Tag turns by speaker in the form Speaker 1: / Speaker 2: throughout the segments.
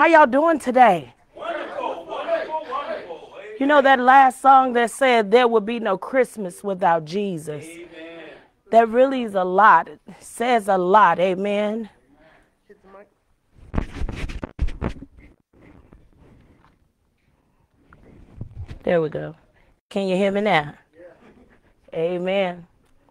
Speaker 1: How y'all doing today?
Speaker 2: Wonderful, wonderful, wonderful.
Speaker 1: You know that last song that said there would be no Christmas without Jesus?
Speaker 2: Amen.
Speaker 1: That really is a lot. It says a lot. Amen. There we go. Can you hear me now? Yeah. Amen.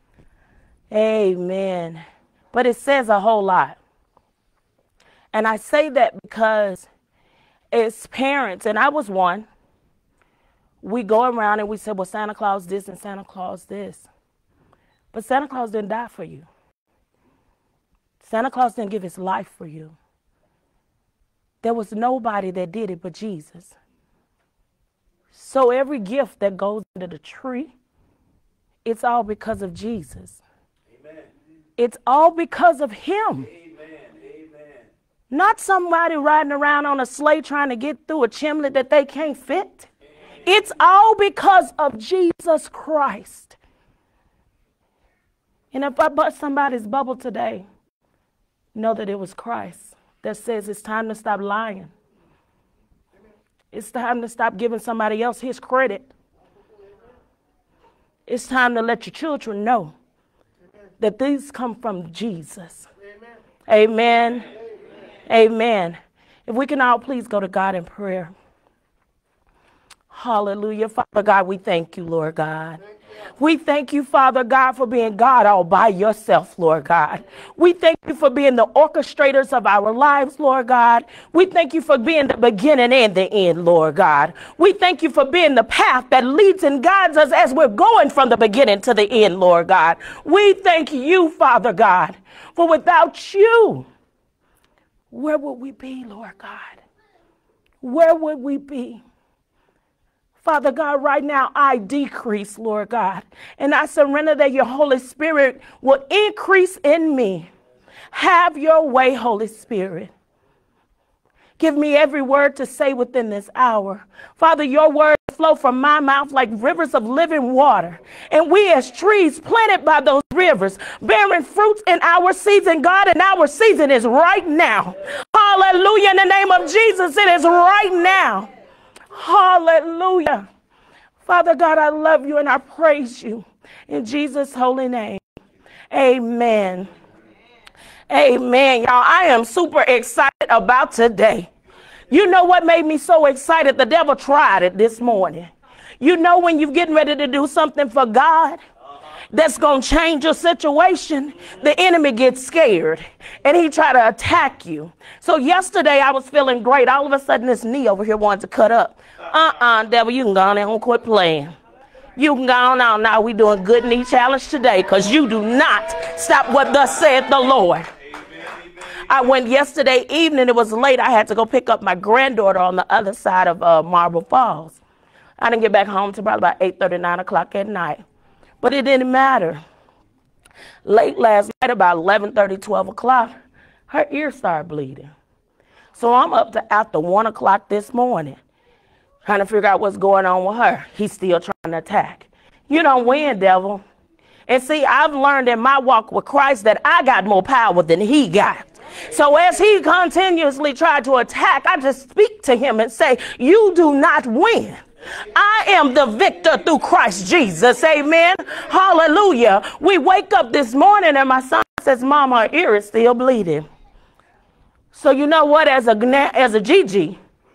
Speaker 1: Amen. But it says a whole lot. And I say that because as parents, and I was one, we go around and we say, well, Santa Claus this and Santa Claus this. But Santa Claus didn't die for you. Santa Claus didn't give his life for you. There was nobody that did it but Jesus. So every gift that goes under the tree, it's all because of Jesus.
Speaker 2: Amen.
Speaker 1: It's all because of him.
Speaker 2: Amen.
Speaker 1: Not somebody riding around on a sleigh trying to get through a chimney that they can't fit. It's all because of Jesus Christ. And if I bust somebody's bubble today, know that it was Christ that says it's time to stop lying. It's time to stop giving somebody else his credit. It's time to let your children know that these come from Jesus. Amen. Amen. Amen. If we can all please go to God in prayer. Hallelujah. Father God, we thank you, Lord God. We thank you, Father God, for being God all by yourself, Lord God. We thank you for being the orchestrators of our lives, Lord God. We thank you for being the beginning and the end, Lord God. We thank you for being the path that leads and guides us as we're going from the beginning to the end, Lord God. We thank you, Father God, for without you, where would we be, Lord God? Where would we be? Father God, right now I decrease, Lord God, and I surrender that your Holy Spirit will increase in me. Have your way, Holy Spirit. Give me every word to say within this hour. Father, your word flow from my mouth like rivers of living water. And we as trees planted by those rivers, bearing fruits in our season, God, and our season is right now. Hallelujah. In the name of Jesus, it is right now. Hallelujah. Father God, I love you and I praise you in Jesus' holy name. Amen. Amen. Y'all, I am super excited about today. You know what made me so excited? The devil tried it this morning. You know when you're getting ready to do something for God that's going to change your situation, the enemy gets scared and he try to attack you. So yesterday I was feeling great. All of a sudden this knee over here wanted to cut up. Devil, you can go on and quit playing. You can go on now. Now we doing good knee challenge today because you do not stop what thus saith the Lord. I went yesterday evening. It was late. I had to go pick up my granddaughter on the other side of Marble Falls. I didn't get back home till probably about 8:30, 9 o'clock at night. But it didn't matter. Late last night, about 11:30, 12 o'clock, her ear started bleeding. So I'm up to after 1 o'clock this morning, trying to figure out what's going on with her. He's still trying to attack. You don't win, devil. And see, I've learned in my walk with Christ that I got more power than he got. So as he continuously tried to attack, I just speak to him and say, you do not win. I am the victor through Christ Jesus. Amen. Hallelujah. We wake up this morning and my son says, Mom, her ear is still bleeding. So you know what? As a Gigi,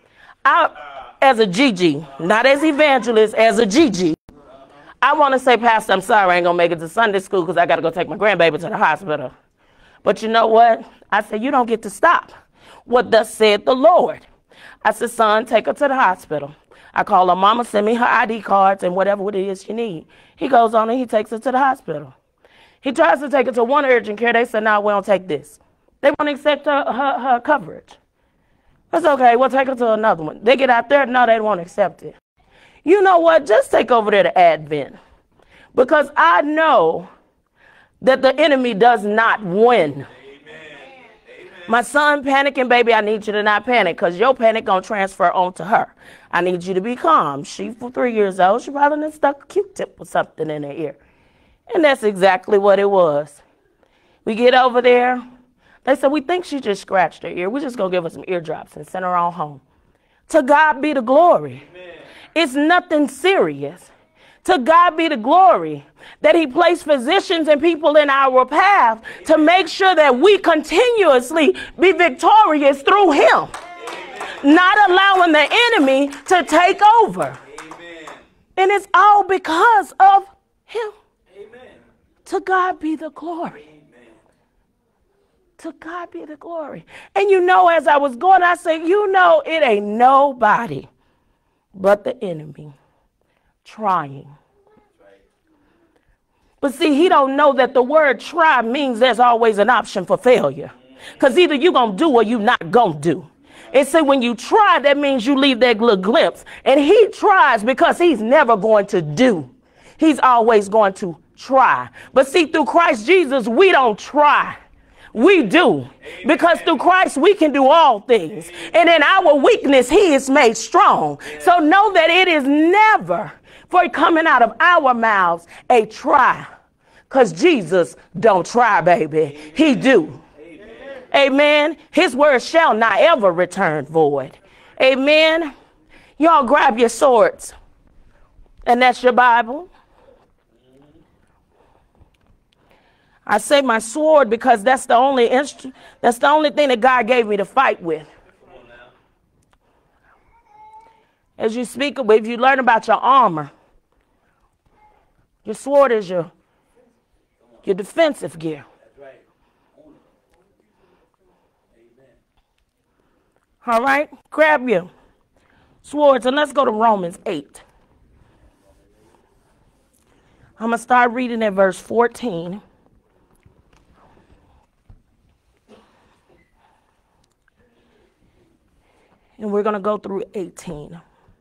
Speaker 1: not as evangelist, as a Gigi, I want to say, Pastor, I'm sorry, I ain't going to make it to Sunday school because I got to go take my grandbaby to the hospital. But you know what? I said, you don't get to stop what thus said the Lord. I said, son, take her to the hospital. I call her mama, send me her ID cards and whatever it is she needs. He goes on and he takes her to the hospital. He tries to take her to one urgent care. They said, no, we don't take this. They won't accept her coverage. That's okay. We'll take her to another one. They get out there. No, they won't accept it. You know what? Just take over there to Advent. Because I know that the enemy does not win. My son panicking, baby, I need you to not panic because your panic going to transfer onto her. I need you to be calm. She's 3 years old. She probably done stuck a Q-tip or something in her ear. And that's exactly what it was. We get over there. They said, we think she just scratched her ear. We're just going to give her some eardrops and send her on home. To God be the glory. Amen. It's nothing serious. To God be the glory that he placed physicians and people in our path to make sure that we continuously be victorious through him. Amen. Not allowing the enemy to take over. Amen. And it's all because of him. Amen. To God be the glory. To God be the glory. And you know, as I was going, I said, you know, it ain't nobody but the enemy trying. But see, he don't know that the word try means there's always an option for failure. Because either you're going to do or you're not going to do. And so when you try, that means you leave that little glimpse. And he tries because he's never going to do. He's always going to try. But see, through Christ Jesus, we don't try. We do. Because through Christ, we can do all things. And in our weakness, he is made strong. So know that it is never for coming out of our mouths a try. Because Jesus don't try, baby. He do. Amen. His word shall not ever return void. Amen. Y'all grab your swords. And that's your Bible. I say my sword because that's the only thing that God gave me to fight with. As you speak, if you learn about your armor, your sword is your defensive gear. All right, grab your swords and let's go to Romans 8. I'm going to start reading at verse 14. And we're going to go through 18.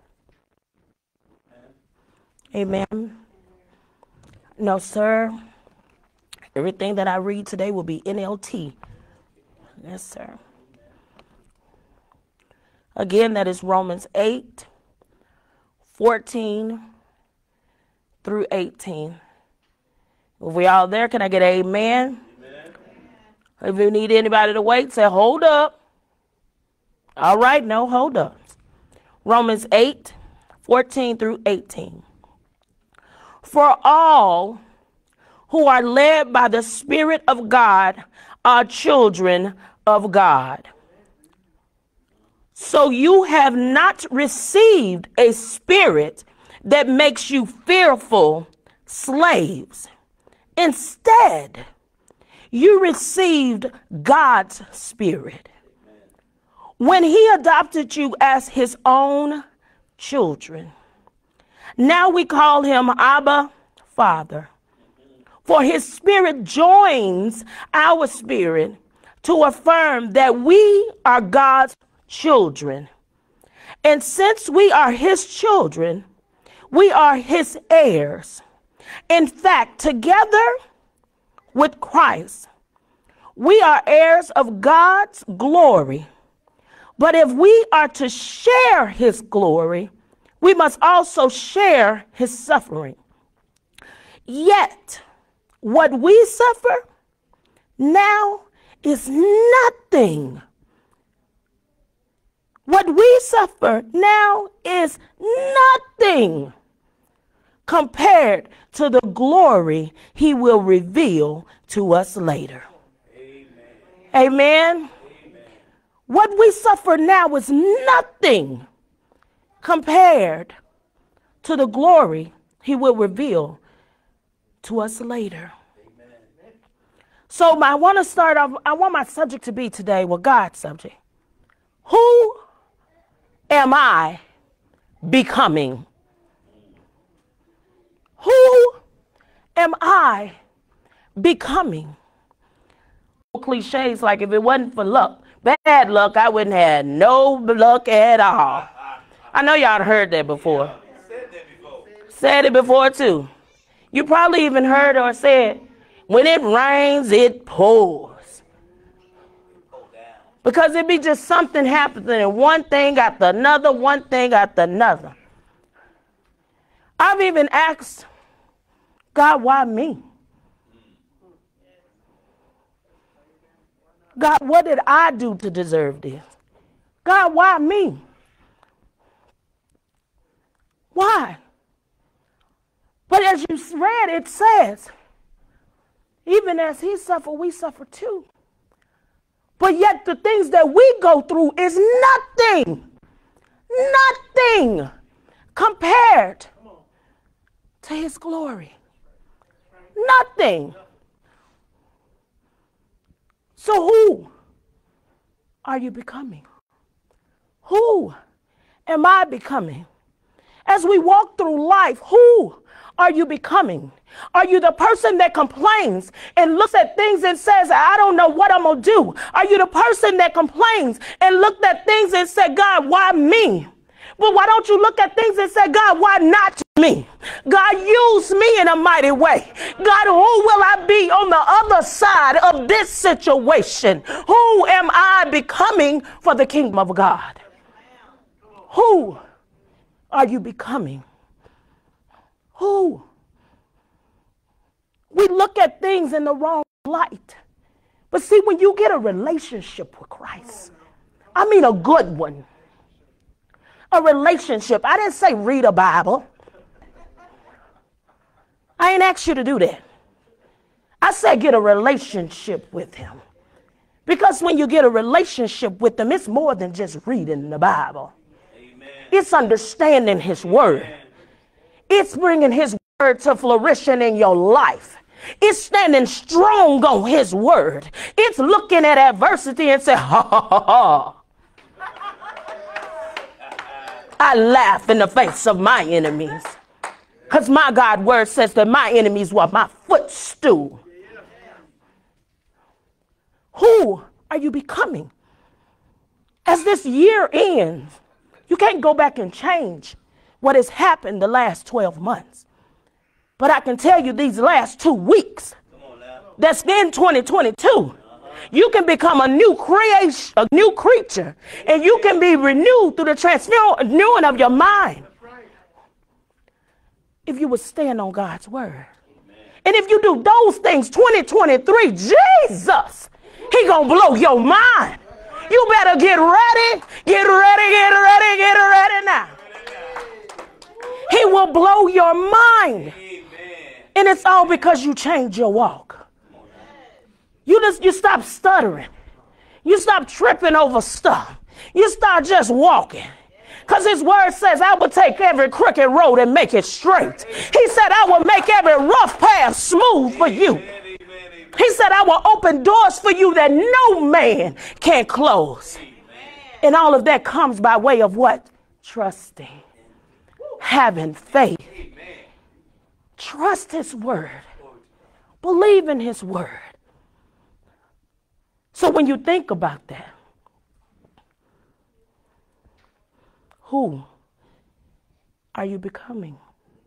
Speaker 1: Amen. No, sir. Everything that I read today will be NLT. Yes, sir. Again, that is Romans 8, 14 through 18. If we all there, can I get an amen? Amen. If you need anybody to wait, say, hold up. All right, no, hold up. Romans 8, 14 through 18. For all who are led by the Spirit of God are children of God. So you have not received a spirit that makes you fearful slaves. Instead, you received God's Spirit when he adopted you as his own children. Now we call him Abba, Father. For his Spirit joins our spirit to affirm that we are God's children. And since we are his children, we are his heirs. In fact, together with Christ, we are heirs of God's glory. But if we are to share his glory, we must also share his suffering. Yet, what we suffer now is nothing. What we suffer now is nothing compared to the glory he will reveal to us later. Amen. Amen. What we suffer now is nothing compared to the glory he will reveal to us later. Amen. So I want to start off, I want my subject to be today, well, God's subject. Who am I becoming? Who am I becoming? Cliches like if it wasn't for luck, bad luck, I wouldn't have no luck at all. I know y'all heard that before. Said it before too. You probably even heard or said, when it rains, it pours. Because it be just something happening and one thing after another, one thing after another. I've even asked God, why me? God, what did I do to deserve this? God, why me? Why? But as you read, it says, even as he suffered, we suffer too. But yet the things that we go through is nothing compared to his glory. Nothing. So who are you becoming? Who am I becoming? As we walk through life, who are you becoming? Are you the person that complains and looks at things and says, I don't know what I'm going to do? Are you the person that complains and looked at things and said, God, why me? But why don't you look at things and say, God, why not me? God, use me in a mighty way. God, who will I be on the other side of this situation? Who am I becoming for the kingdom of God? Who are you becoming? Who? We look at things in the wrong light. But see, when you get a relationship with Christ, I mean a good one, a relationship. I didn't say read a Bible. I ain't asked you to do that. I said get a relationship with him. Because when you get a relationship with him, it's more than just reading the Bible. Amen. It's understanding his word. Amen. It's bringing his word to flourishing in your life. It's standing strong on his word. It's looking at adversity and say, ha, ha, ha, ha. I laugh in the face of my enemies. Because my God word says that my enemies were my footstool. Who are you becoming? As this year ends, you can't go back and change what has happened the last 12 months. But I can tell you these last 2 weeks, that's in 2022, you can become a new creation, a new creature, and you can be renewed through the renewing of your mind. If you would stand on God's word. And if you do those things, 2023, Jesus, he gonna blow your mind. You better get ready, get ready, get ready, get ready now. He will blow your mind. And it's all because you change your walk. You stop stuttering. You stop tripping over stuff. You start just walking. Because his word says, I will take every crooked road and make it straight. He said, I will make every rough path smooth for you. He said, I will open doors for you that no man can close. And all of that comes by way of what? Trusting. Having faith. Trust his word. Believe in his word. So when you think about that, who are you becoming?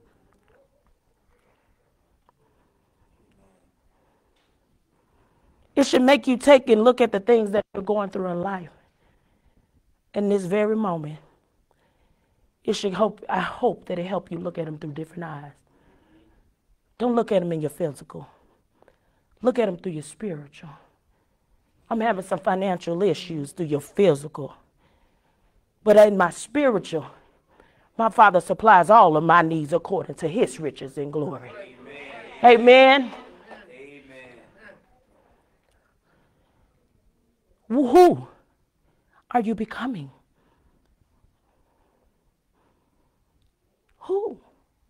Speaker 1: It should make you take and look at the things that you're going through in life. In this very moment, I hope that it help you look at them through different eyes. Don't look at them in your physical. Look at them through your spiritual. I'm having some financial issues through your physical. But in my spiritual, my Father supplies all of my needs according to his riches and glory. Amen. Amen. Who are you becoming? Who?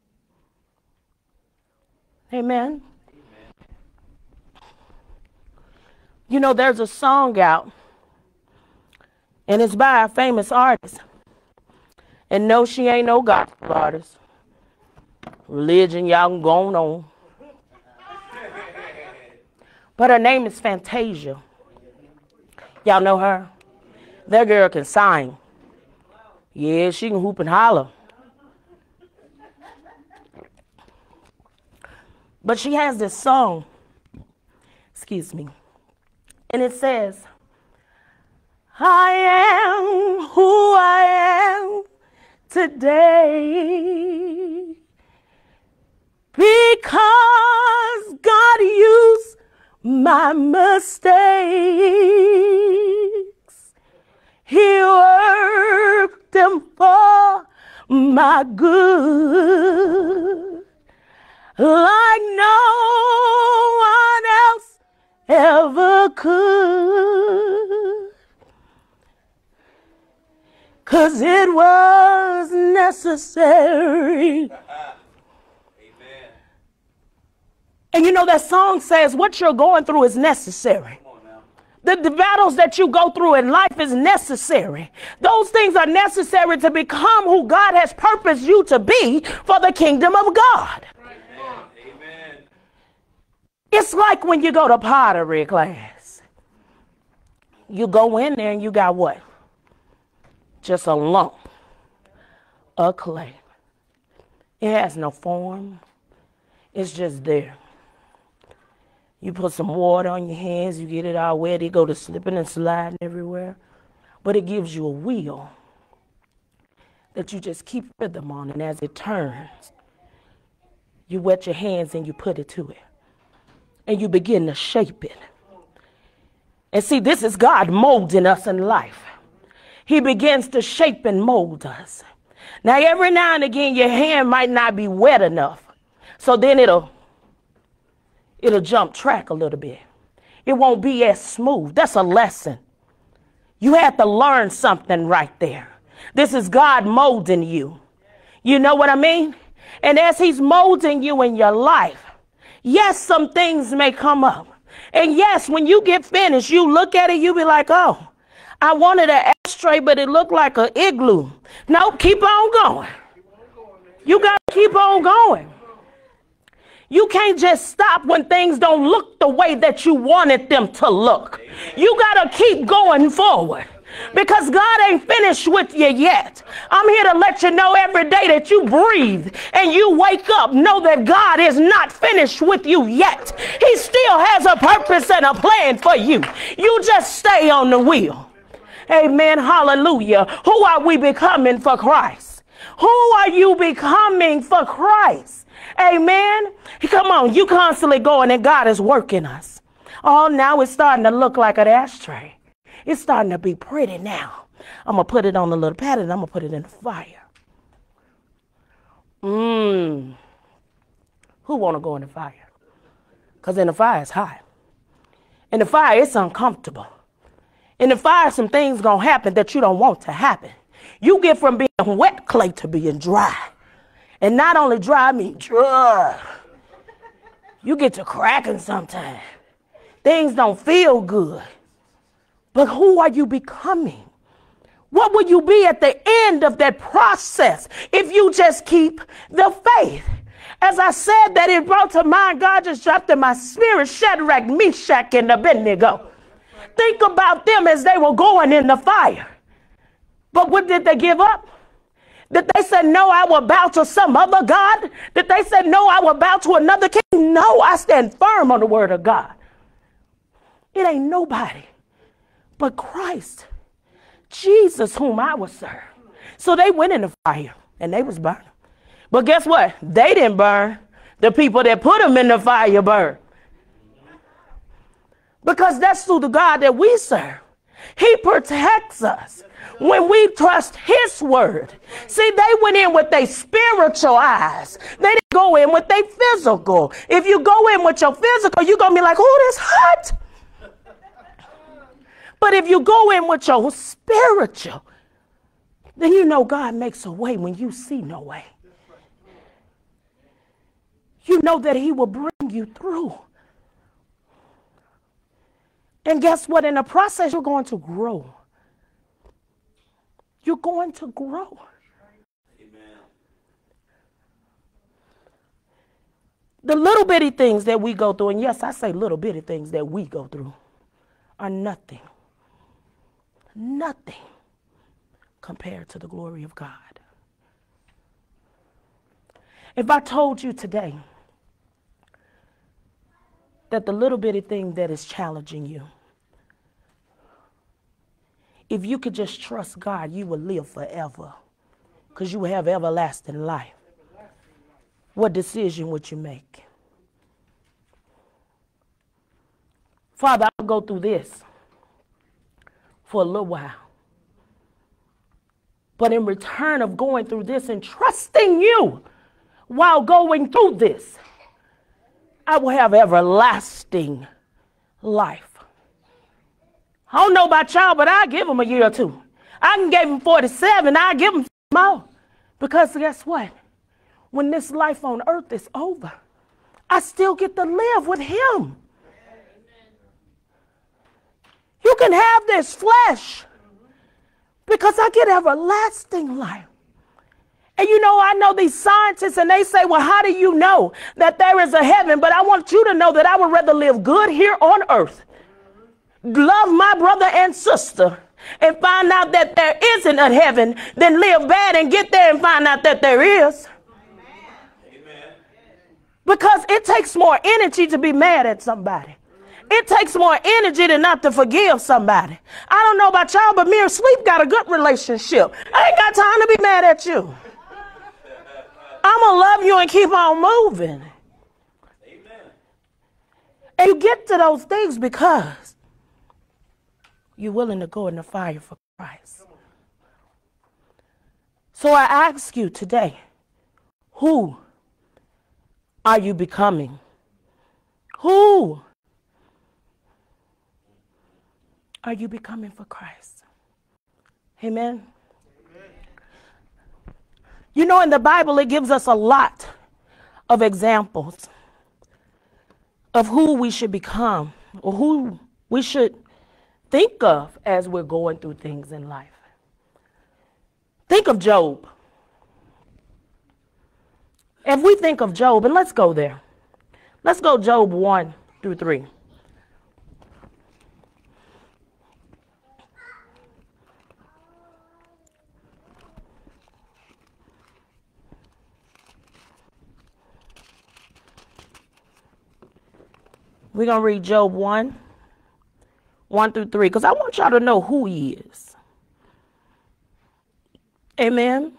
Speaker 1: Amen. You know, there's a song out, and it's by a famous artist. And no, she ain't no gospel artist. Religion, y'all can go on. But her name is Fantasia. Y'all know her? That girl can sing. Yeah, she can hoop and holler. But she has this song, excuse me, and it says, I am who I am today because God used my mistakes. He worked them for my good, like no one else ever could. 'Cause it was necessary.
Speaker 2: Amen.
Speaker 1: And you know that song says what you're going through is necessary.
Speaker 2: Come on now.
Speaker 1: The battles that you go through in life is necessary. Those things are necessary to become who God has purposed you to be for the kingdom of God.
Speaker 2: Amen. Amen.
Speaker 1: It's like when you go to pottery class. You go in there and you got what? Just a lump of clay. It has no form. It's just there. You put some water on your hands, you get it all wet, it go to slipping and sliding everywhere. But it gives you a wheel that you just keep rhythm on, and as it turns, you wet your hands and you put it to it. And you begin to shape it. And see, this is God molding us in life. He begins to shape and mold us. Now, every now and again, your hand might not be wet enough. So then it'll jump track a little bit. It won't be as smooth. That's a lesson. You have to learn something right there. This is God molding you. You know what I mean? And as he's molding you in your life, yes, some things may come up. And yes, when you get finished, you look at it, you be like, oh, I wanted an ashtray, but it looked like an igloo. No, keep on going. You got to keep on going. You can't just stop when things don't look the way that you wanted them to look. You got to keep going forward because God ain't finished with you yet. I'm here to let you know every day that you breathe and you wake up, know that God is not finished with you yet. He still has a purpose and a plan for you. You just stay on the wheel. Amen. Hallelujah. Who are we becoming for Christ? Who are you becoming for Christ? Amen. Come on. You constantly going and God is working us. Oh, now it's starting to look like an ashtray. It's starting to be pretty now. I'm going to put it on a little pad and I'm going to put it in the fire. Who want to go in the fire? Because in the fire it's hot. In the fire it's uncomfortable. In the fire, some things going to happen that you don't want to happen. You get from being wet clay to being dry. And not only dry, I mean dry. You get to cracking sometimes. Things don't feel good. But who are you becoming? What will you be at the end of that process if you just keep the faith? As I said that, it brought to mind, God just dropped in my spirit, Shadrach, Meshach, and Abednego. Think about them as they were going in the fire. But what did they give up? Did they say, no, I will bow to some other God? Did they say, no, I will bow to another king? No, I stand firm on the word of God. It ain't nobody but Christ, Jesus, whom I will serve. So they went in the fire and they was burning. But guess what? They didn't burn. The people that put them in the fire burned. Because that's through the God that we serve. He protects us when we trust his word. See, they went in with their spiritual eyes. They didn't go in with their physical. If you go in with your physical, you're going to be like, oh, that's hot. But if you go in with your spiritual, then you know God makes a way when you see no way. You know that he will bring you through. And guess what? In the process, you're going to grow. You're going to grow.
Speaker 2: Amen.
Speaker 1: The little bitty things that we go through, and yes, I say little bitty things that we go through, are nothing. Nothing compared to the glory of God. If I told you today that the little bitty thing that is challenging you, if you could just trust God, you will live forever because you will have everlasting life. What decision would you make? Father, I'll go through this for a little while. But in return of going through this and trusting you while going through this, I will have everlasting life. I don't know about y'all, but I'll give them a year or two. I can give them 47. I'll give them more. Because guess what? When this life on earth is over, I still get to live with him. You can have this flesh because I get everlasting life. And you know, I know these scientists and they say, well, how do you know that there is a heaven? But I want you to know that I would rather live good here on earth, love my brother and sister, and find out that there isn't a heaven than live bad and get there and find out that there is. Amen. Because it takes more energy to be mad at somebody. It takes more energy than not to forgive somebody. I don't know about y'all, but me and Sleep got a good relationship. I ain't got time to be mad at you. I'm going to love you and keep on moving. Amen. And you get to those things because you're willing to go in the fire for Christ. So I ask you today, who are you becoming? Who are you becoming for Christ? Amen. Amen. You know, in the Bible, it gives us a lot of examples of who we should become or who we should think of as we're going through things in life. Think of Job. If we think of Job, and let's go there. Let's go Job 1 through 3. We're going to read Job 1 through 3, because I want y'all to know who he is. Amen.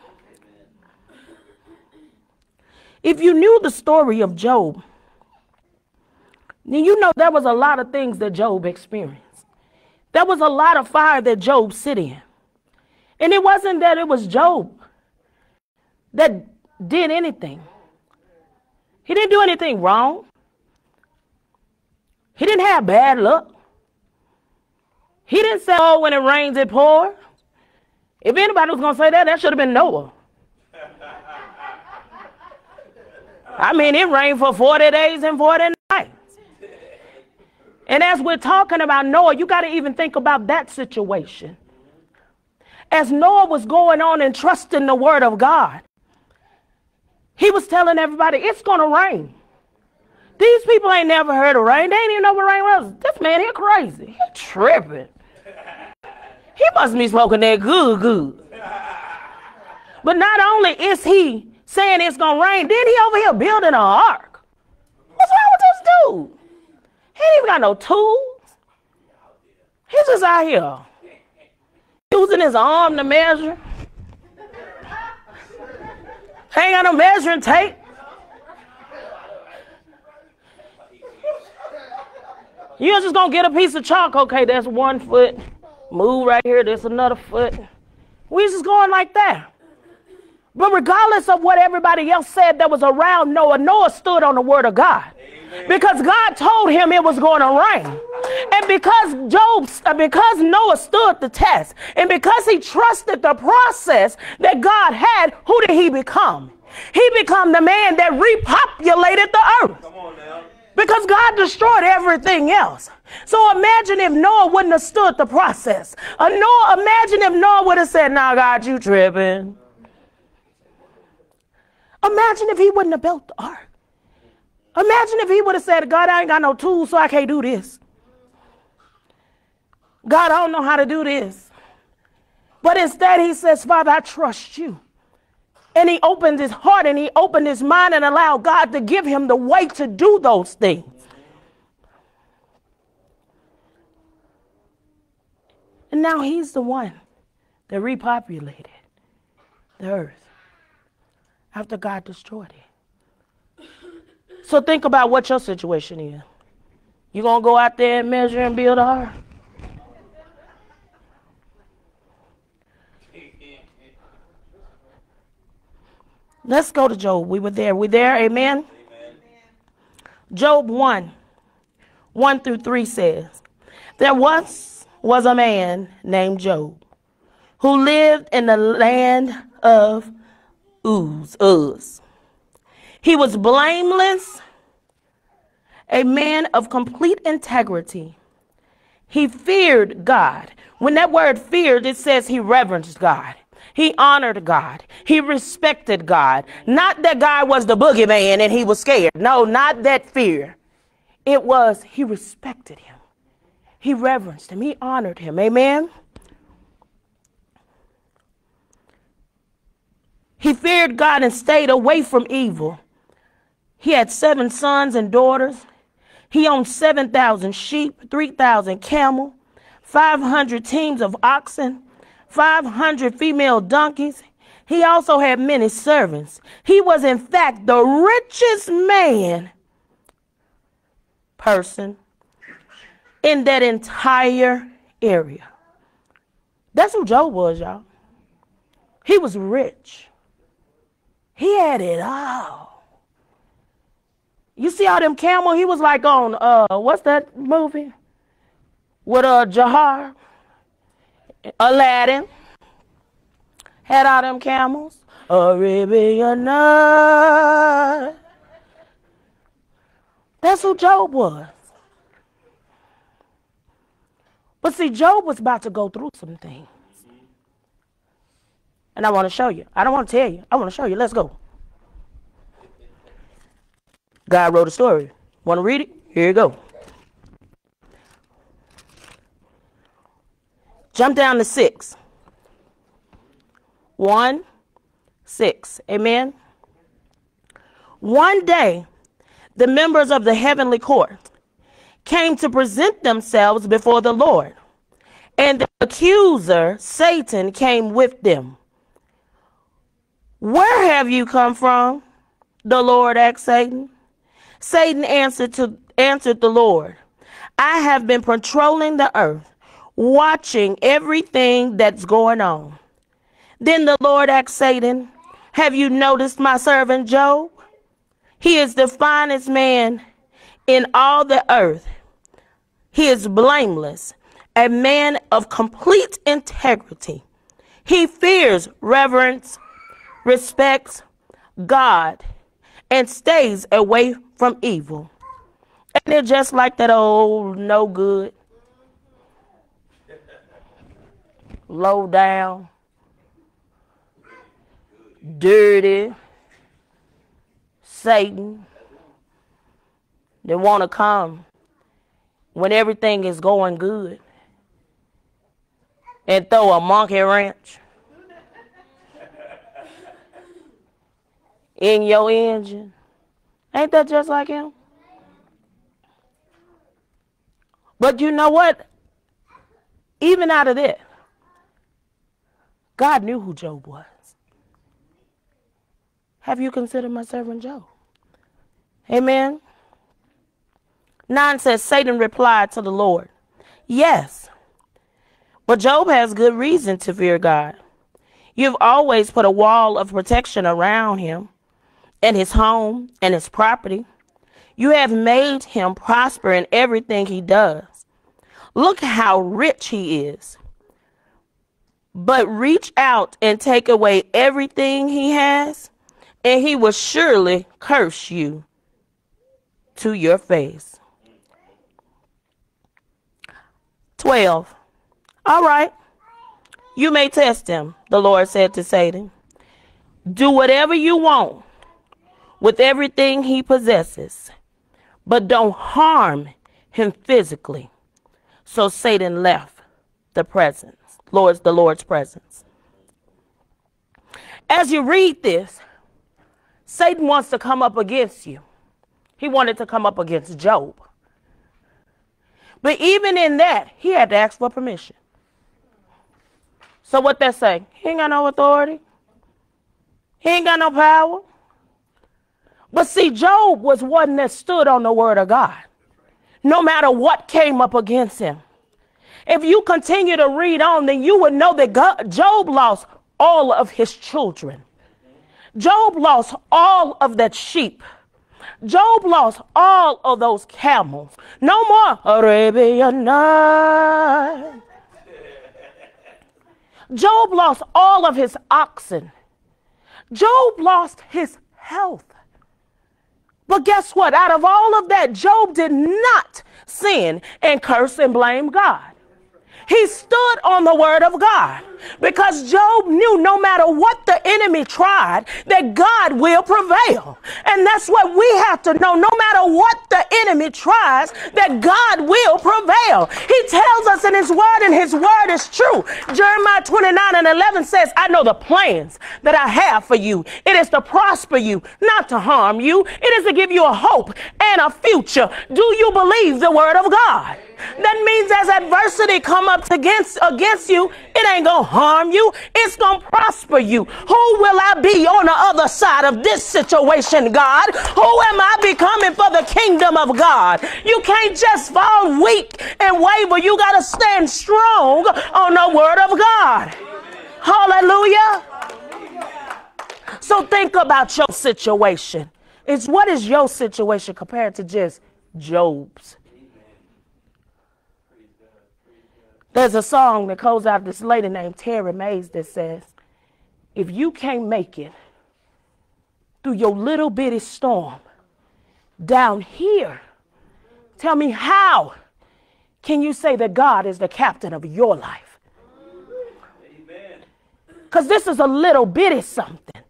Speaker 1: If you knew the story of Job, then you know there was a lot of things that Job experienced. There was a lot of fire that Job sit in. And it wasn't that it was Job that did anything. He didn't do anything wrong. He didn't have bad luck. He didn't say, oh, when it rains, it pours. If anybody was going to say that, that should have been Noah. I mean, it rained for 40 days and 40 nights. And as we're talking about Noah, you got to even think about that situation. As Noah was going on and trusting the word of God, he was telling everybody, it's going to rain. These people ain't never heard of rain. They ain't even know what rain was. This man here crazy. He tripping. He must be smoking that good. But not only is he saying it's going to rain, then he over here building an ark. What's wrong with this dude? He ain't even got no tools. He's just out here using his arm to measure. Ain't got no measuring tape. You're just going to get a piece of chalk. Okay, that's 1 foot. Move right here. There's another foot. We're just going like that. But regardless of what everybody else said that was around Noah, Noah stood on the word of God. Amen. Because God told him it was going to rain. And because Noah stood the test, and because he trusted the process that God had, who did he become? He became the man that repopulated the earth. Come on now. Because God destroyed everything else. So imagine if Noah wouldn't have stood the process. Imagine if Noah would have said, nah, God, you tripping. Imagine if he wouldn't have built the ark. Imagine if he would have said, God, I ain't got no tools, so I can't do this. God, I don't know how to do this. But instead he says, Father, I trust you. And he opened his heart and he opened his mind and allowed God to give him the way to do those things. And now he's the one that repopulated the earth after God destroyed it. So think about what your situation is. You gonna go out there and measure and build a ark? Let's go to Job. We were there. We there? Amen?
Speaker 2: Amen.
Speaker 1: Job 1:1-3 says, there once was a man named Job who lived in the land of Uz. He was blameless, a man of complete integrity. He feared God. When that word feared, it says he reverenced God. He honored God. He respected God. Not that God was the boogeyman and he was scared. No, not that fear. It was he respected him. He reverenced him. He honored him. Amen. He feared God and stayed away from evil. He had 7 sons and daughters. He owned 7,000 sheep, 3,000 camel, 500 teams of oxen, 500 female donkeys. He also had many servants. He was, in fact, the richest person in that entire area. That's who Job was, y'all. He was rich. He had it all. You see all them camel? He was like on, what's that movie? With Jahar, Aladdin. Had all them camels. Arabian Night. That's who Job was. But see, Job was about to go through some things. And I want to show you. I don't want to tell you. I want to show you. Let's go. God wrote a story. Want to read it? Here you go. Jump down to 6. 1:6. Amen. One day, the members of the heavenly court came to present themselves before the Lord, and the accuser, Satan, came with them. Where have you come from? The Lord asked Satan. Satan answered the Lord, I have been patrolling the earth, watching everything that's going on. Then the Lord asked Satan, have you noticed my servant Job? He is the finest man in all the earth. He is blameless, a man of complete integrity. He fears, respects God, and stays away from evil. And they're just like that old no good, low down, dirty Satan. They want to come when everything is going good and throw a monkey wrench in your engine. Ain't that just like him? But you know what? Even out of that, God knew who Job was. Have you considered my servant Job? Amen. 9 says, Satan replied to the Lord, yes, but Job has good reason to fear God. You've always put a wall of protection around him and his home and his property. You have made him prosper in everything he does. Look how rich he is. But reach out and take away everything he has, and he will surely curse you to your face. 12. All right, you may test him, the Lord said to Satan. Do whatever you want with everything he possesses, but don't harm him physically. So Satan left the Lord's presence. As you read this, Satan wants to come up against you. He wanted to come up against Job. But even in that, he had to ask for permission. So what that say? He ain't got no authority. He ain't got no power. But see, Job was one that stood on the word of God. no matter what came up against him. If you continue to read on, then you would know that Job lost all of his children. Job lost all of that sheep. Job lost all of those camels. No more Arabian Nights. Job lost all of his oxen. Job lost his health. But guess what? Out of all of that, Job did not sin and curse and blame God. He stood on the word of God because Job knew no matter what the enemy tried, that God will prevail. And that's what we have to know. No matter what the enemy tries, that God will prevail. He tells us in his word, and his word is true. Jeremiah 29:11 says, I know the plans that I have for you. It is to prosper you, not to harm you. It is to give you a hope and a future. Do you believe the word of God? That means as adversity come up against you, it ain't gonna harm you. It's gonna prosper you. Who will I be on the other side of this situation, God? Who am I becoming for the kingdom of God? You can't just fall weak and waver. You gotta stand strong on the word of God. Hallelujah. So think about your situation. What is your situation compared to just Job's? There's a song that goes out of this lady named Terry Mays that says, if you can't make it through your little bitty storm down here, tell me how can you say that God is the captain of your life? Because this is a little bitty something.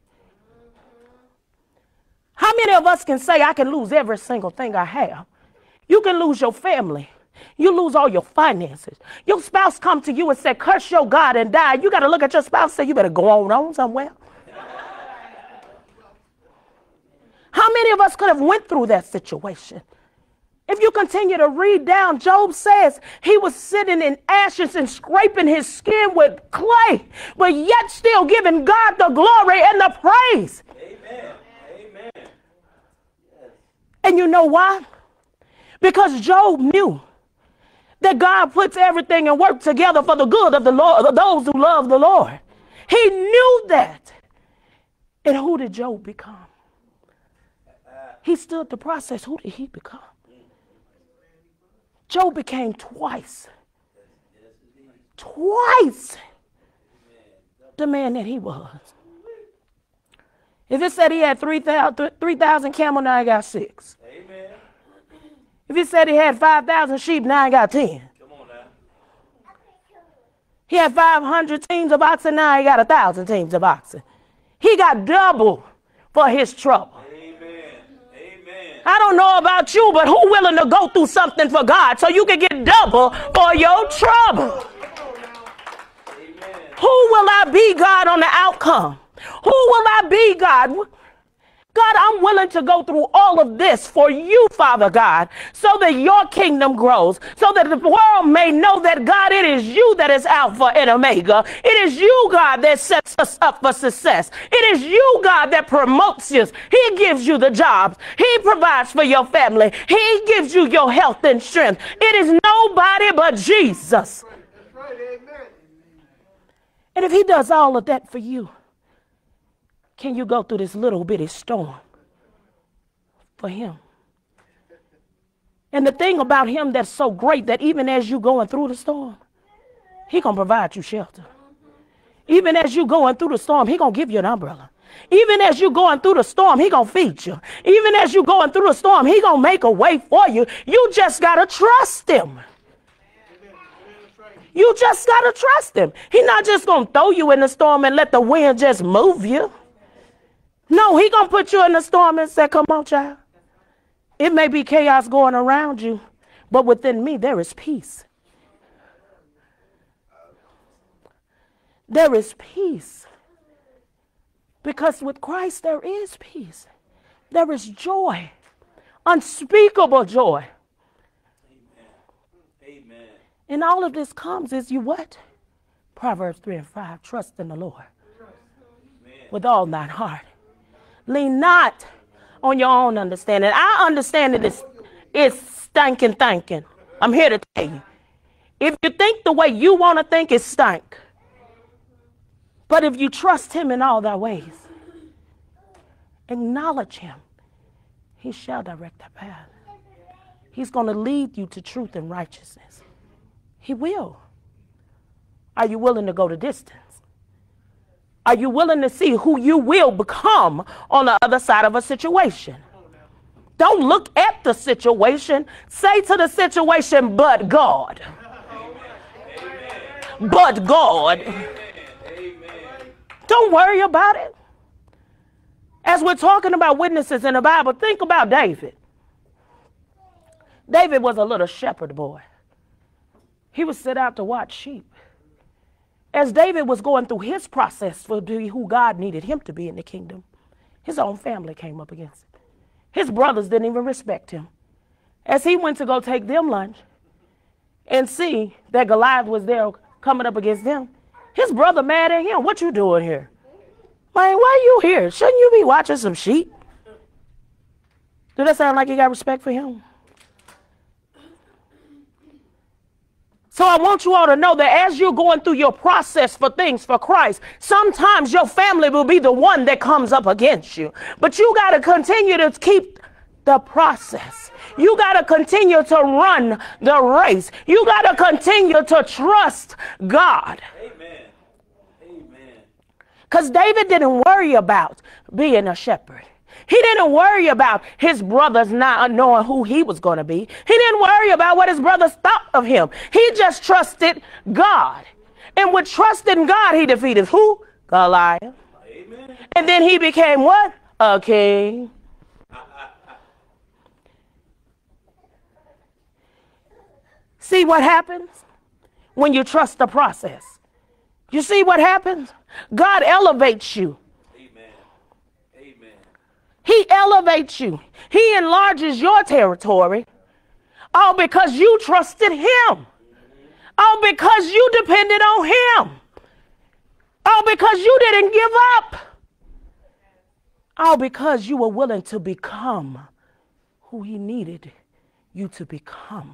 Speaker 1: How many of us can say I can lose every single thing I have? You can lose your family. You lose all your finances. Your spouse come to you and say, curse your God and die. You got to look at your spouse and say, you better go on somewhere. How many of us could have went through that situation? If you continue to read down, Job says he was sitting in ashes and scraping his skin with clay, but yet still giving God the glory and the praise.
Speaker 2: Amen. Amen. Yes.
Speaker 1: And you know why? Because Job knew that God puts everything and work together for the good of the Lord, of those who love the Lord. He knew that. And who did Job become? He stood the process. Who did he become? Job became twice the man that he was. If it said he had 3,000 camels, now he got 6.
Speaker 2: Amen.
Speaker 1: If he said he had 5,000 sheep, now he got 10.
Speaker 2: Come on now.
Speaker 1: He had 500 teams of oxen, now he got 1,000 teams of oxen. He got double for his trouble.
Speaker 2: Amen. Amen.
Speaker 1: I don't know about you, but who willing to go through something for God so you can get double for your trouble?
Speaker 2: Amen.
Speaker 1: Who will I be, God, on the outcome? Who will I be, God? God, I'm willing to go through all of this for you, Father God, so that your kingdom grows, so that the world may know that, God, it is you that is Alpha and Omega. It is you, God, that sets us up for success. It is you, God, that promotes us. He gives you the jobs. He provides for your family. He gives you your health and strength. It is nobody but Jesus.
Speaker 3: That's right, amen.
Speaker 1: And if he does all of that for you, can you go through this little bitty storm for him? And the thing about him that's so great, that even as you going through the storm, he gonna provide you shelter. Even as you going through the storm, he gonna give you an umbrella. Even as you going through the storm, he gonna feed you. Even as you going through the storm, he gonna make a way for you. You just gotta trust him. You just gotta trust him. He's not just gonna throw you in the storm and let the wind just move you. No, he gonna put you in the storm and say, come on, child. It may be chaos going around you, but within me there is peace. There is peace. Because with Christ there is peace. There is joy. Unspeakable joy.
Speaker 2: Amen. Amen.
Speaker 1: And all of this comes as you what? Proverbs 3:5, trust in the Lord with all thine heart. Lean not on your own understanding. Our understanding is stinking thinking, I'm here to tell you. If you think the way you want to think, it stink. But if you trust him in all thy ways, acknowledge him, he shall direct thy path. He's going to lead you to truth and righteousness. He will. Are you willing to go the distance? Are you willing to see who you will become on the other side of a situation? Don't look at the situation. Say to the situation, but God. But God. Don't worry about it. As we're talking about witnesses in the Bible, think about David. David was a little shepherd boy. He would sit out to watch sheep. As David was going through his process for who God needed him to be in the kingdom, his own family came up against him. His brothers didn't even respect him. As he went to go take them lunch and see that Goliath was there coming up against them, his brother mad at him. What you doing here? Man, why you here? Shouldn't you be watching some sheep? Do that sound like you got respect for him? So I want you all to know that as you're going through your process for things for Christ, sometimes your family will be the one that comes up against you. But you got to continue to keep the process. You got to continue to run the race. You got to continue to trust God.
Speaker 2: Amen. Amen.
Speaker 1: Because David didn't worry about being a shepherd. He didn't worry about his brothers not knowing who he was going to be. He didn't worry about what his brothers thought of him. He just trusted God. And with trusting God, he defeated who? Goliath.
Speaker 2: Amen.
Speaker 1: And then he became what? A king. See what happens when you trust the process? You see what happens? God elevates you. He elevates you. He enlarges your territory. All because you trusted him. All because you depended on him. All because you didn't give up. All because you were willing to become who he needed you to become.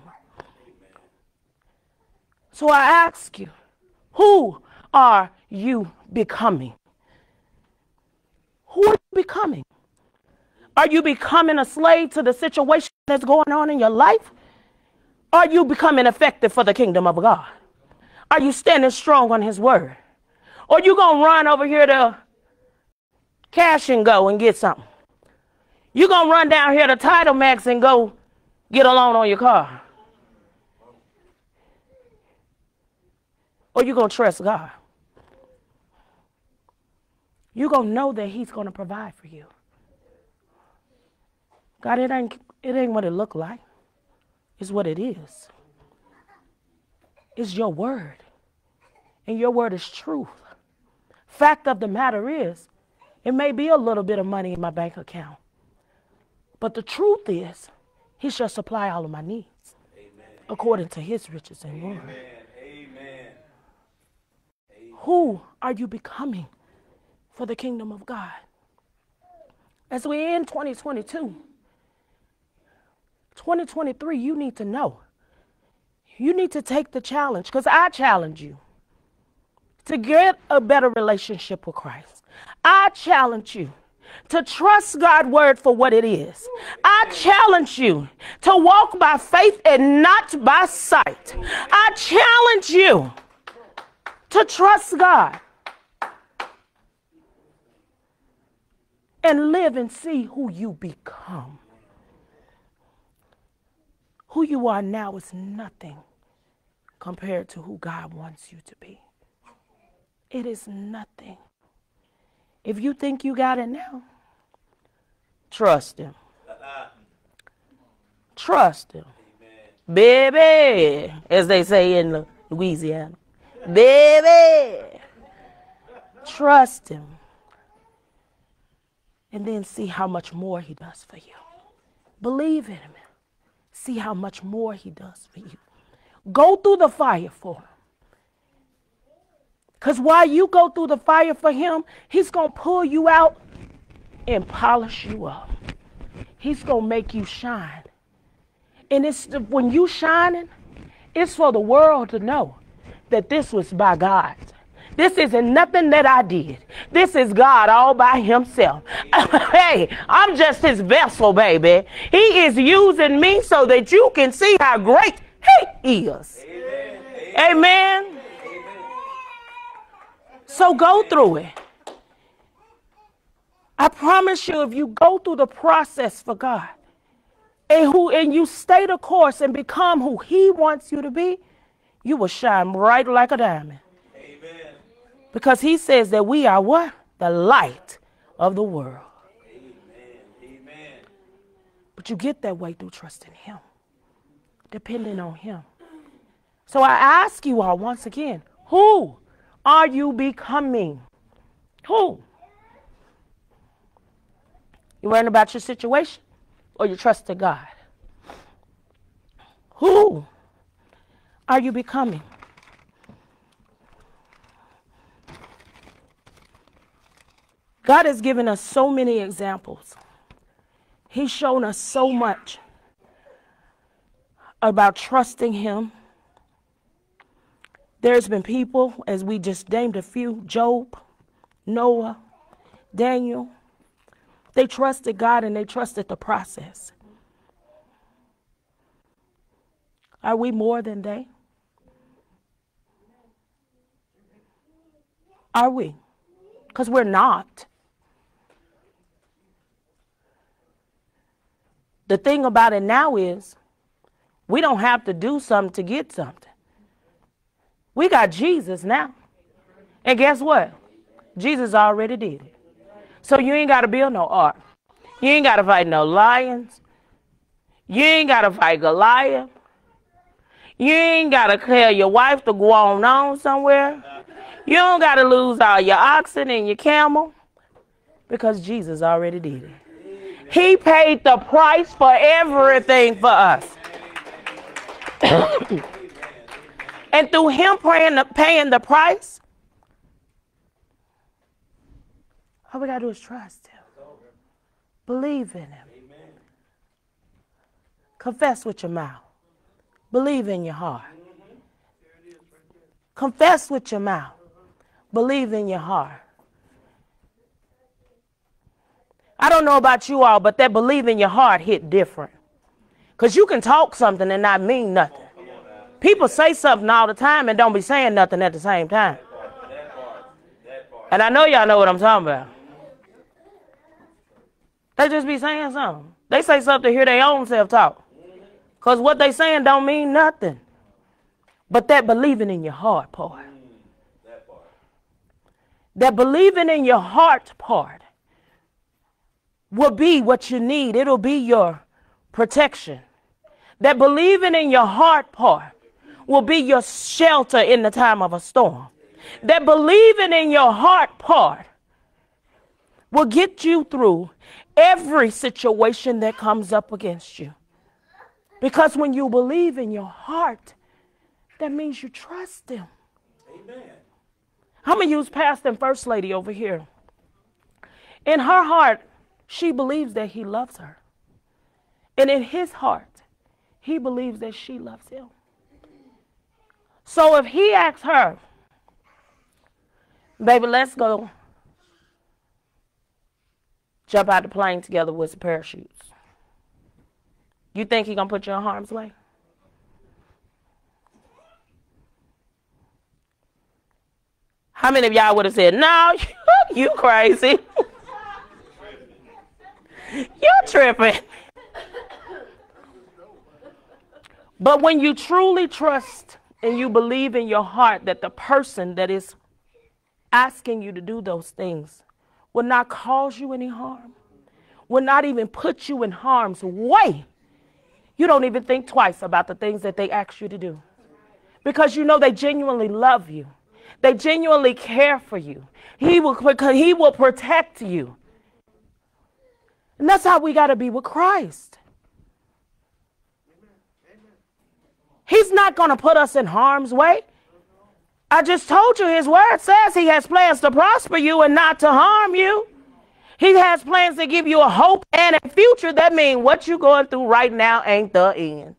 Speaker 1: So I ask you, who are you becoming? Who are you becoming? Are you becoming a slave to the situation that's going on in your life? Are you becoming effective for the kingdom of God? Are you standing strong on his word? Or you going to run over here to Cash and Go and get something? You going to run down here to Title Max and go get a loan on your car? Or you going to trust God? You're going to know that he's going to provide for you. God, it ain't what it look like. It's what it is. It's your word. And your word is truth. Fact of the matter is, it may be a little bit of money in my bank account. But the truth is, he shall supply all of my needs. Amen. According to his riches and glory.
Speaker 2: Amen.
Speaker 1: Who are you becoming for the kingdom of God? As we end 2022, 2023, you need to know. You need to take the challenge, because I challenge you to get a better relationship with Christ. I challenge you to trust God's word for what it is. I challenge you to walk by faith and not by sight. I challenge you to trust God and live and see who you become. Who you are now is nothing compared to who God wants you to be. It is nothing. If you think you got it now, trust him. Trust him. Baby, as they say in Louisiana. Baby, trust him. And then see how much more he does for you. Believe in him. See how much more he does for you. Go through the fire for him. Because while you go through the fire for him, he's going to pull you out and polish you up. He's going to make you shine. And when you shining, it's for the world to know that this was by God. This isn't nothing that I did. This is God all by himself. Hey, I'm just his vessel, baby. He is using me so that you can see how great he is. Amen. Amen. So go through it. I promise you, if you go through the process for God and you stay the course and become who he wants you to be, you will shine bright like a diamond. Amen. Because he says that we are what? The light of the world. Amen. Amen. But you get that way through trusting him, depending on him. So I ask you all once again, who are you becoming? Who? You worrying about your situation or you trust in God? Who are you becoming? God has given us so many examples. He's shown us so much about trusting him. There's been people, as we just named a few, Job, Noah, Daniel. They trusted God and they trusted the process. Are we more than they? Are we? Because we're not. The thing about it now is we don't have to do something to get something. We got Jesus now. And guess what? Jesus already did it. So you ain't got to build no ark. You ain't got to fight no lions. You ain't got to fight Goliath. You ain't got to tell your wife to go on somewhere. You don't got to lose all your oxen and your camel because Jesus already did it. He paid the price for everything for us. And through him paying the price, all we got to do is trust him. Believe in him. Confess with your mouth. Believe in your heart. Confess with your mouth. Believe in your heart. I don't know about you all, but that believe in your heart hit different. Because you can talk something and not mean nothing. People say something all the time and don't be saying nothing at the same time. And I know y'all know what I'm talking about. They just be saying something. They say something to hear their own self talk. Because what they saying don't mean nothing. But that believing in your heart part. That believing in your heart part will be what you need. It'll be your protection. That believing in your heart part will be your shelter in the time of a storm. That believing in your heart part will get you through every situation that comes up against you. Because when you believe in your heart, that means you trust him. Amen. I'm going to use Pastor and First Lady over here. In her heart, she believes that he loves her. And in his heart, he believes that she loves him. So if he asks her, baby, let's go jump out the plane together with some parachutes, you think he's going to put you in harm's way? How many of y'all would have said, no, you crazy. You're tripping. But when you truly trust and you believe in your heart that the person that is asking you to do those things will not cause you any harm, will not even put you in harm's way, you don't even think twice about the things that they ask you to do. Because you know they genuinely love you. They genuinely care for you. He will protect you. And that's how we got to be with Christ. He's not going to put us in harm's way. I just told you his word says he has plans to prosper you and not to harm you. He has plans to give you a hope and a future. That means what you're going through right now ain't the end.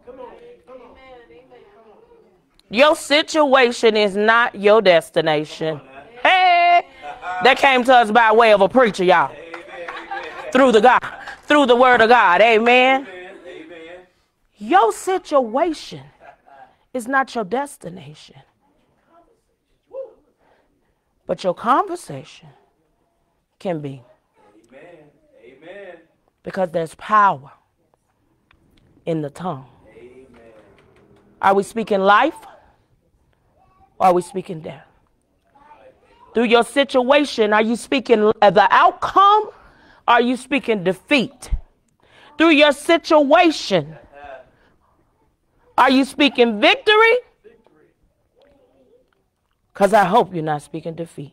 Speaker 1: Your situation is not your destination. Hey, that came to us by way of a preacher, y'all. Through the word of God. Amen. Your situation is not your destination. But your conversation can be.
Speaker 2: Amen.
Speaker 1: Because there's power in the tongue.
Speaker 2: Amen.
Speaker 1: Are we speaking life? Or are we speaking death? Through your situation, are you speaking the outcome? Or are you speaking defeat? Through your situation, are you speaking victory? Because I hope you're not speaking defeat.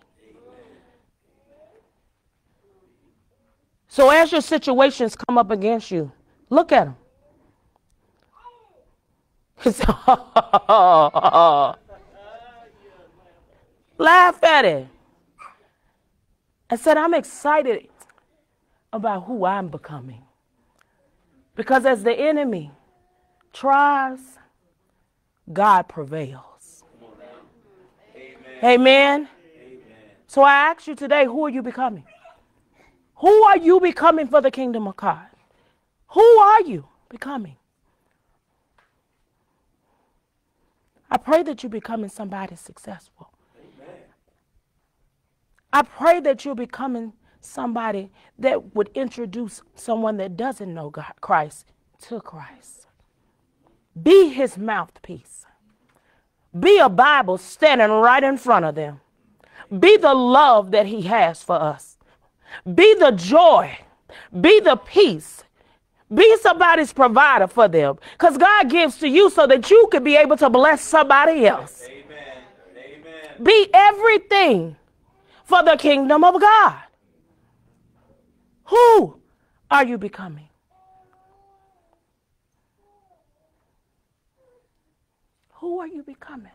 Speaker 1: So as your situations come up against you, look at them. Laugh at it. And said, I'm excited about who I'm becoming. Because as the enemy tries, God prevails. Amen. So I ask you today, who are you becoming? Who are you becoming for the kingdom of God? Who are you becoming? I pray that you're becoming somebody successful. I pray that you're becoming somebody that would introduce someone that doesn't know God, Christ to Christ. Be his mouthpiece. Be a Bible standing right in front of them. Be the love that he has for us. Be the joy. Be the peace. Be somebody's provider for them. Because God gives to you so that you can be able to bless somebody else.
Speaker 2: Amen. Amen.
Speaker 1: Be everything for the kingdom of God. Who are you becoming? Who are you becoming?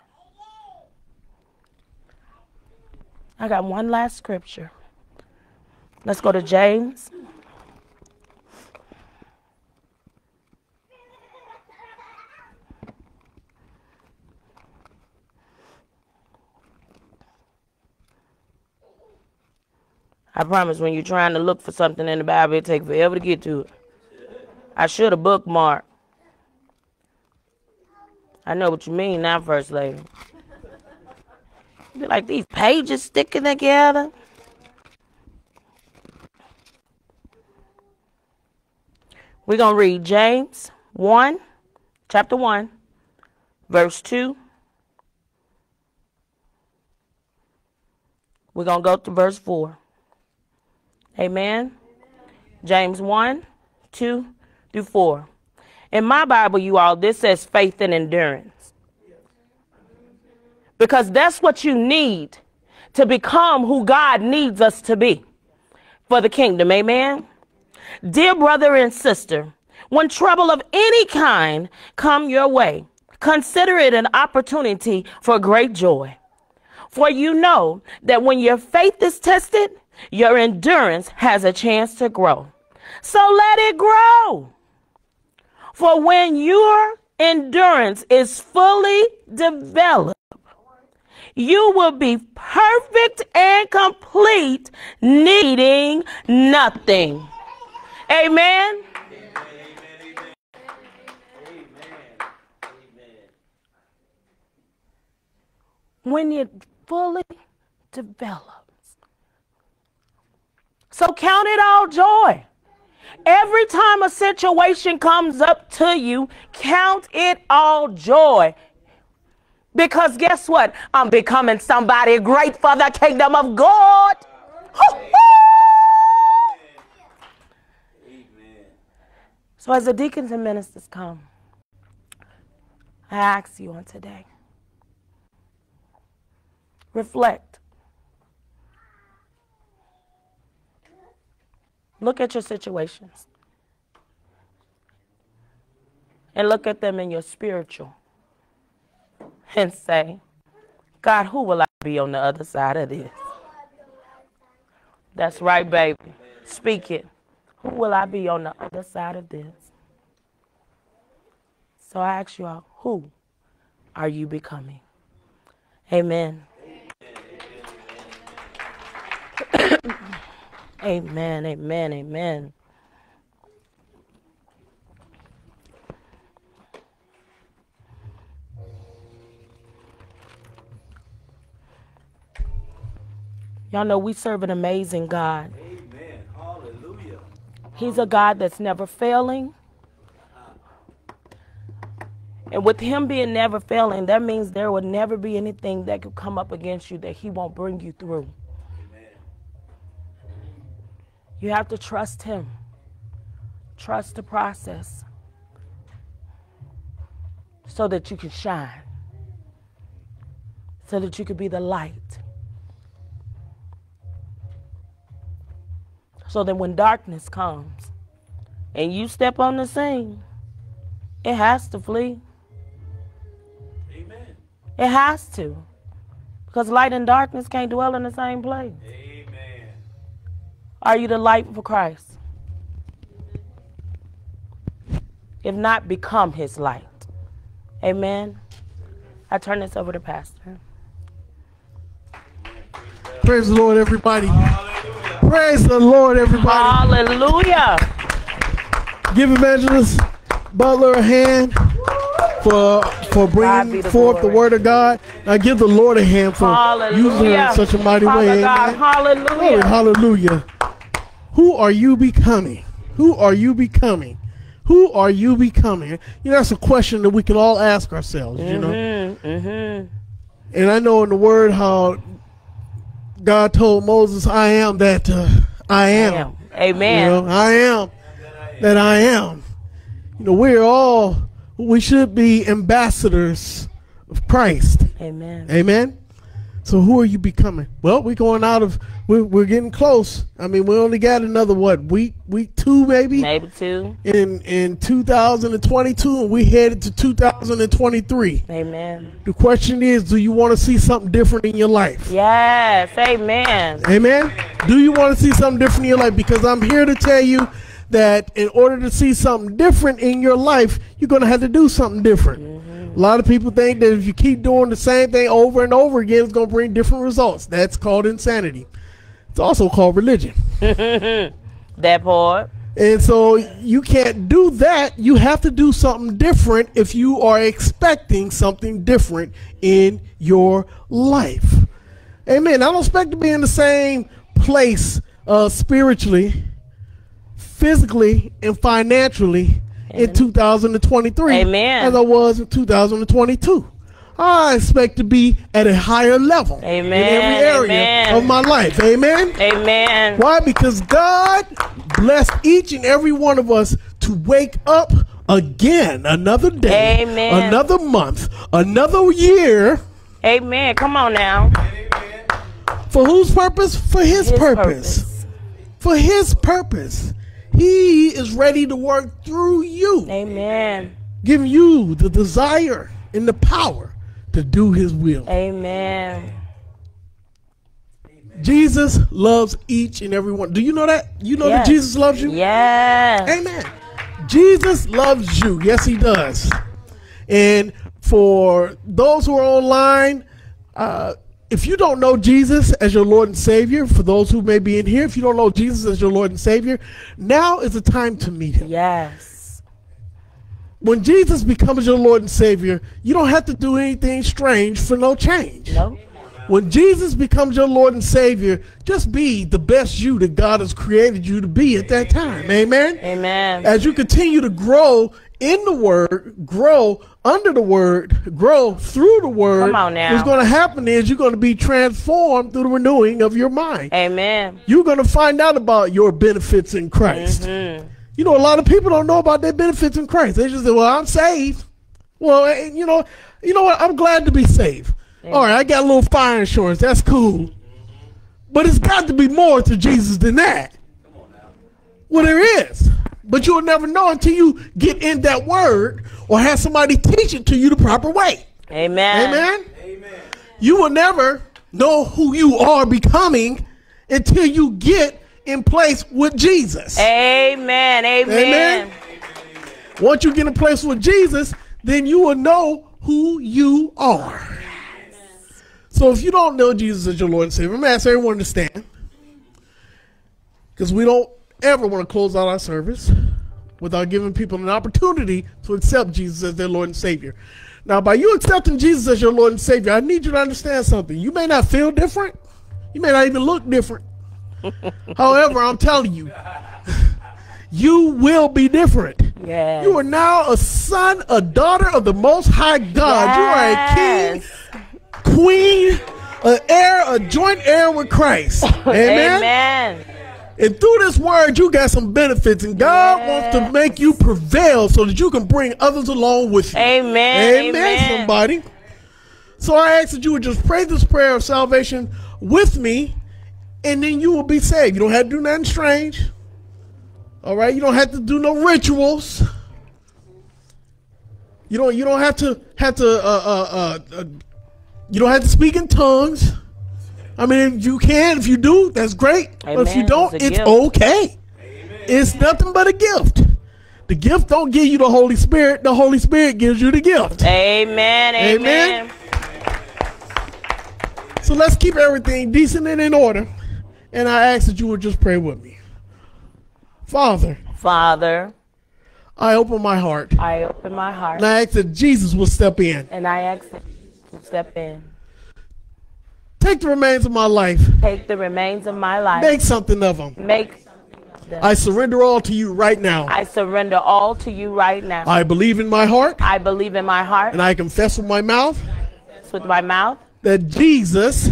Speaker 1: I got one last scripture. Let's go to James. I promise when you're trying to look for something in the Bible, it takes forever to get to it. I should have bookmarked. I know what you mean now, First Lady. Be like these pages sticking together. We're going to read James 1, chapter 1, verse 2. We're going to go to verse 4. Amen. James 1, 2 through 4. In my Bible, you all, this says faith and endurance. Because that's what you need to become who God needs us to be for the kingdom. Amen. Dear brother and sister, when trouble of any kind come your way, consider it an opportunity for great joy. For you know that when your faith is tested, your endurance has a chance to grow. So let it grow. For when your endurance is fully developed, you will be perfect and complete, needing nothing. Amen. When it fully develops. So count it all joy. Every time a situation comes up to you, count it all joy. Because guess what? I'm becoming somebody great for the kingdom of God.
Speaker 2: Amen.
Speaker 1: So as the deacons and ministers come, I ask you on today, reflect. Look at your situations. And look at them in your spiritual. And say, God, who will I be on the other side of this? That's right, baby. Speak it. Who will I be on the other side of this? So I ask you all, who are you becoming? Amen. Amen, amen, amen. Y'all know we serve an amazing God.
Speaker 2: Amen. Hallelujah.
Speaker 1: He's a God that's never failing. And with him being never failing, that means there will never be anything that could come up against you that he won't bring you through.
Speaker 2: Amen.
Speaker 1: You have to trust him. Trust the process so that you can shine, so that you can be the light. So that when darkness comes and you step on the scene, it has to flee.
Speaker 2: Amen.
Speaker 1: It has to. Because light and darkness can't dwell in the same place.
Speaker 2: Amen.
Speaker 1: Are you the light for Christ? If not, become his light. Amen. I turn this over to Pastor.
Speaker 4: Praise the Lord, everybody. Praise the Lord, everybody.
Speaker 1: Hallelujah.
Speaker 4: Give Evangelist Butler a hand for
Speaker 1: God be
Speaker 4: bringing
Speaker 1: the
Speaker 4: forth the
Speaker 1: glory.
Speaker 4: word of God. I give the Lord a hand for using her
Speaker 1: Hallelujah.
Speaker 4: in such a mighty
Speaker 1: Father
Speaker 4: way.
Speaker 1: God,
Speaker 4: Amen.
Speaker 1: hallelujah.
Speaker 4: Glory, hallelujah. Who are you becoming? Who are you becoming? Who are you becoming? You know, that's a question that we can all ask ourselves, you know. And I know in the word how God told Moses, I am that I am.
Speaker 1: Amen.
Speaker 4: You know, I am that I am. You know, we should be ambassadors of Christ.
Speaker 1: Amen.
Speaker 4: Amen. So who are you becoming? Well, we're getting close. I mean, we only got another week 2 maybe
Speaker 1: Maybe 2.
Speaker 4: in 2022, and we headed to 2023.
Speaker 1: Amen.
Speaker 4: The question is, do you want to see something different in your life?
Speaker 1: Yes. Amen.
Speaker 4: Amen. Do you want to see something different in your life? Because I'm here to tell you that in order to see something different in your life, you're going to have to do something different. A lot of people think that if you keep doing the same thing over and over again, it's going to bring different results. That's called insanity. It's also called religion.
Speaker 1: That part.
Speaker 4: And so you can't do that. You have to do something different if you are expecting something different in your life. Amen. I don't expect to be in the same place spiritually, physically, and financially in 2023
Speaker 1: Amen.
Speaker 4: as I was in 2022. I expect to be at a higher level
Speaker 1: Amen.
Speaker 4: in every area
Speaker 1: Amen.
Speaker 4: of my life. Amen.
Speaker 1: Amen.
Speaker 4: Why? Because God blessed each and every one of us to wake up again another day,
Speaker 1: Amen.
Speaker 4: another month, another year.
Speaker 1: Amen. Come on now.
Speaker 4: For whose purpose? For his purpose. For his purpose. He is ready to work through you,
Speaker 1: Amen.
Speaker 4: giving you the desire and the power to do his will.
Speaker 1: Amen.
Speaker 4: Jesus loves each and every one. Do you know that? You know that
Speaker 1: Yes.
Speaker 4: Jesus loves you?
Speaker 1: Yes.
Speaker 4: Amen. Jesus loves you. Yes, he does. And for those who are online, if you don't know Jesus as your Lord and Savior, for those who may be in here, if you don't know Jesus as your Lord and Savior, now is the time to meet him.
Speaker 1: Yes.
Speaker 4: When Jesus becomes your Lord and Savior, you don't have to do anything strange for no change.
Speaker 1: No.
Speaker 4: When Jesus becomes your Lord and Savior, just be the best you that God has created you to be at that time. Amen?
Speaker 1: Amen.
Speaker 4: As you continue to grow in the Word, grow under the Word, grow through the Word,
Speaker 1: Come on now.
Speaker 4: what's going to happen is you're going to be transformed through the renewing of your mind.
Speaker 1: Amen.
Speaker 4: You're going to find out about your benefits in Christ. You know, a lot of people don't know about their benefits in Christ. They just say, well, I'm saved. Well, you know what? I'm glad to be saved. All right, I got a little fire insurance. That's cool. But it's got to be more to Jesus than that. Well, there is. But you'll never know until you get in that word or have somebody teach it to you the proper way.
Speaker 1: Amen.
Speaker 4: Amen?
Speaker 2: Amen.
Speaker 4: You will never know who you are becoming until you get in place with Jesus.
Speaker 1: Amen. Amen.
Speaker 4: Amen. Once you get in place with Jesus, then you will know who you are. So if you don't know Jesus as your Lord and Savior, I'm going to ask everyone to stand, because we don't ever want to close out our service without giving people an opportunity to accept Jesus as their Lord and Savior. Now, by you accepting Jesus as your Lord and Savior, I need you to understand something. You may not feel different. You may not even look different. However, I'm telling you, you will be different.
Speaker 1: Yes.
Speaker 4: You are now a son, a daughter of the Most High God.
Speaker 1: Yes.
Speaker 4: You are a king, queen, an heir, a joint heir with Christ. Amen.
Speaker 1: Amen.
Speaker 4: And through this word, you got some benefits, and God wants to make you prevail so that you can bring others along with you.
Speaker 1: Amen.
Speaker 4: Amen, somebody. So I ask that you would just pray this prayer of salvation with me, and then you will be saved. You don't have to do nothing strange. All right? You don't have to do no rituals. You don't have to you don't have to speak in tongues. I mean, if you can, if you do, that's great.
Speaker 1: Amen.
Speaker 4: But if you don't, it's
Speaker 1: gift.
Speaker 4: okay. Amen. It's nothing but a gift. The gift don't give you the Holy Spirit. The Holy Spirit gives you the gift.
Speaker 1: Amen. Amen.
Speaker 4: So let's keep everything decent and in order. And I ask that you would just pray with me. Father, I open my heart.
Speaker 1: I open my heart.
Speaker 4: And I ask that Jesus will step in.
Speaker 1: And I ask that you to step in.
Speaker 4: Take the remains of my life.
Speaker 1: Take the remains of my life.
Speaker 4: Make something of them.
Speaker 1: Make them.
Speaker 4: I surrender all to you right now.
Speaker 1: I surrender all to you right now.
Speaker 4: I believe in my heart.
Speaker 1: I believe in my heart.
Speaker 4: And I confess with my mouth.
Speaker 1: With my mouth.
Speaker 4: That Jesus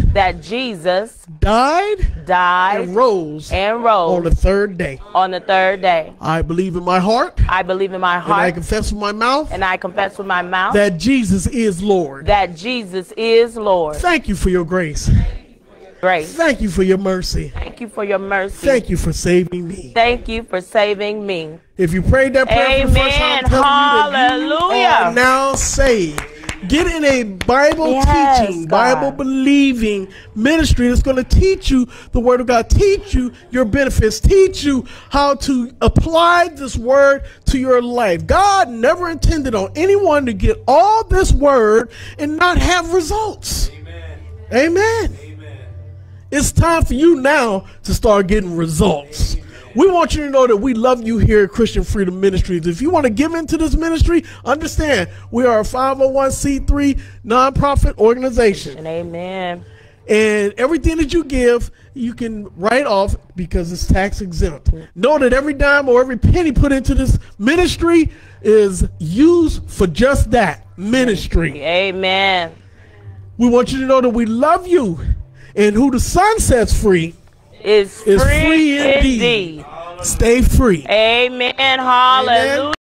Speaker 4: died and rose on the third day. I believe in my heart.
Speaker 1: I believe in my heart.
Speaker 4: And I confess with my mouth.
Speaker 1: And I confess with my mouth.
Speaker 4: That Jesus is Lord.
Speaker 1: That Jesus is Lord.
Speaker 4: Thank you for your grace.
Speaker 1: Grace.
Speaker 4: Thank you for your mercy.
Speaker 1: Thank you for your mercy.
Speaker 4: Thank you for saving me.
Speaker 1: Thank you for saving me.
Speaker 4: If you prayed that prayer for the first time,
Speaker 1: hallelujah.
Speaker 4: You are now saved. Get in a Bible teaching, Bible believing ministry that's going to teach you the Word of God, teach you your benefits, teach you how to apply this Word to your life. God never intended on anyone to get all this Word and not have results.
Speaker 2: Amen.
Speaker 4: Amen.
Speaker 2: Amen.
Speaker 4: It's time for you now to start getting results. We want you to know that we love you here at Christian Freedom Ministries. If you want to give into this ministry, understand we are a 501c3 nonprofit organization.
Speaker 1: Amen.
Speaker 4: And everything that you give, you can write off because it's tax exempt. Know that every dime or every penny put into this ministry is used for just that, ministry.
Speaker 1: Amen.
Speaker 4: We want you to know that we love you, and who the Son sets free
Speaker 1: is free indeed.
Speaker 4: Stay free.
Speaker 1: Amen. Hallelujah. Amen.